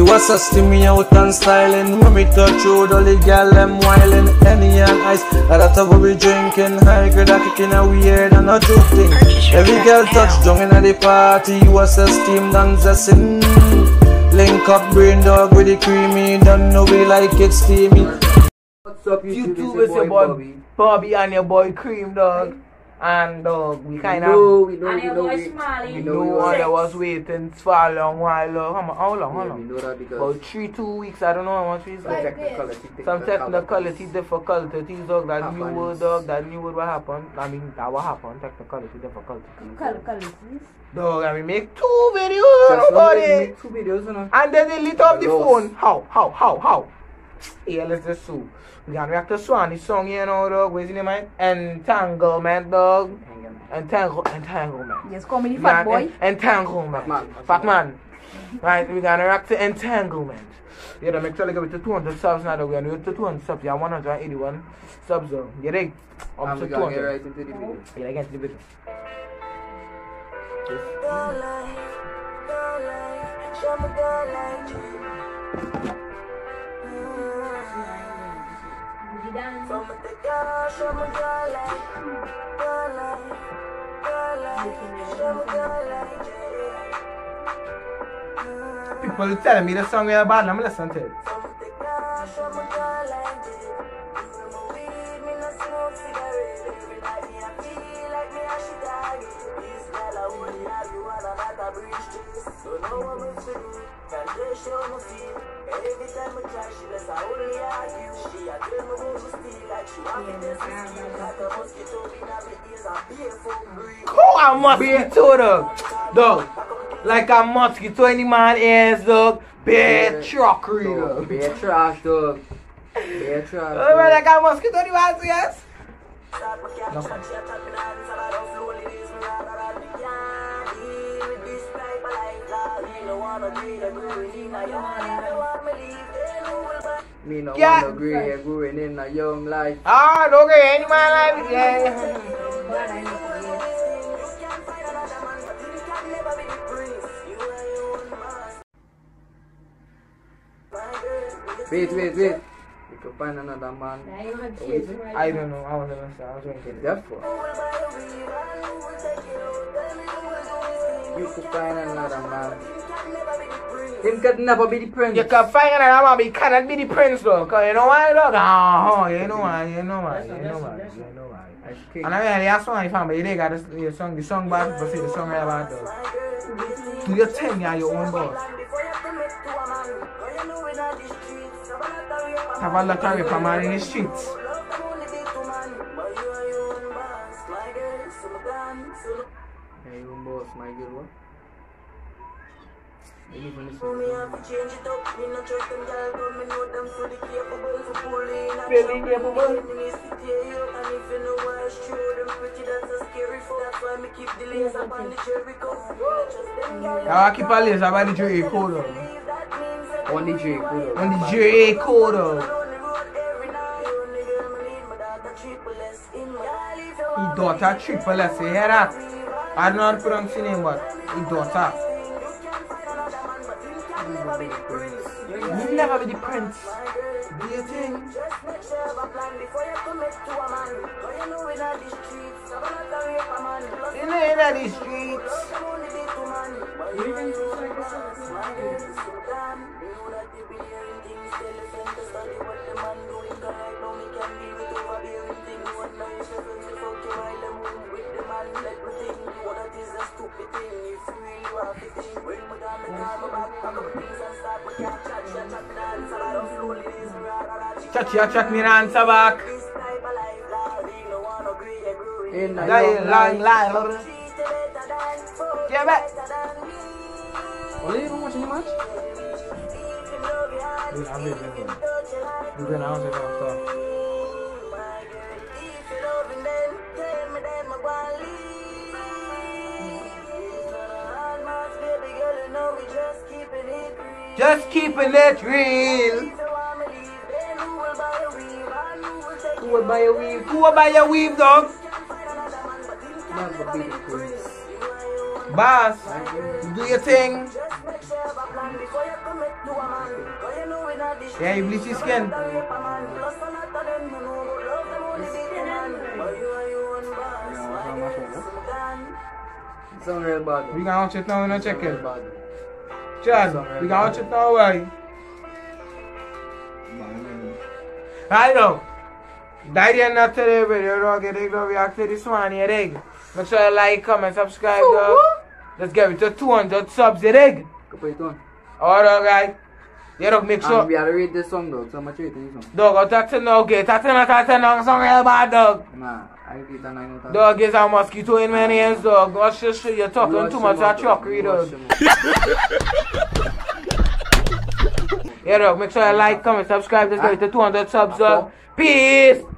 You assisting me out and styling. When me touch you, dolly girl, them whiling. Henny and ice, that's how we drinking. High grade, a kicking a weird and a true thing. Every girl touch down in the party. You assess steam, done zessin. Link up brain dog with the creamy. Don't know we like it steamy. What's up YouTube, it's your boy Bobby and your boy Cream dog. And we kind of we know I was waiting for a long while. How long? We know that because About 2 weeks, I don't know how much weeks. Some technicality difficulties, dog. That new word what happened. I mean, that what happened, technicality difficulties. Dog, and we make 2 videos about it. And then they lit up the phone. How? Yeah, let's just sue. We can react to Swanny song here now, dog. What's his name, man? Entanglement, dog. Entanglement. Yes, call me the fat boy. Entanglement. Fat man. Right, we gonna react to Entanglement. Yeah, that makes it like a bit to 200 subs now, dog. We're gonna to 200 subs. Yeah, 181 subs, though. You dig? Up to 200. Get right into the video. Yeah, get into the video. People telling me the song is bad, I'm listening to it. Cool, a mosquito, dog. Like a mosquito in the man ears, dog. Bad truckery, dog. Bad trash, dog. Bad trash. Oh, like a mosquito in the man's ears. Me no want to agree, you're growing in a young life. Ah, don't agree, any man life, yeah. Wait. You can find another man. I don't know, I was going to get that for. You could find another man. Him could never be the prince. You can find another man, but he cannot be the prince, though. Because you know why, dog? You know why. And I mean, that's why I found, but you got the song bad, but see the song right about, dog. Do your thing, you're your own boss. Have a lot of rape man in the streets. Hey, your own boss, my girl, what? Really capable. I keep a laser about the J code. On the J code. On the J code. His daughter triple S, you hear that? I don't know how to pronounce his name, but his daughter. You'll never be the prince. Do you think? You know in the streets. Chat me and answer back. In the Long line. Yeah, back. Only you watching the match? I'm leaving. We're going to answer that stuff. Just keeping it real. Who will buy a weave? Who will buy a weave, dog? Never be the prince. Boss, do your thing. Yeah, you bleach your skin. Sound real bad. We gonna watch it now, we gonna check it. Chad, we gonna watch it now, why? I know. That is not today, video, dog. You dig, dog? React to this one, you dig? Make sure you like, comment, subscribe, dog. Let's get it to 200 subs, you dig? Alright, guys. Yeah, dog, make sure. And we gotta read this song, dog. So much rating this song. Dog, I'll talk to now, okay. Talk to now, song real bad, dog. Nah, I give it a 9 out of 10. Dog, is a mosquito in my hands, dog. Watch this shit, you're talking too much of chuckery, dog. Yeah, dog, make sure you like, comment, subscribe. Let's get it to 200 subs, dog. Peace!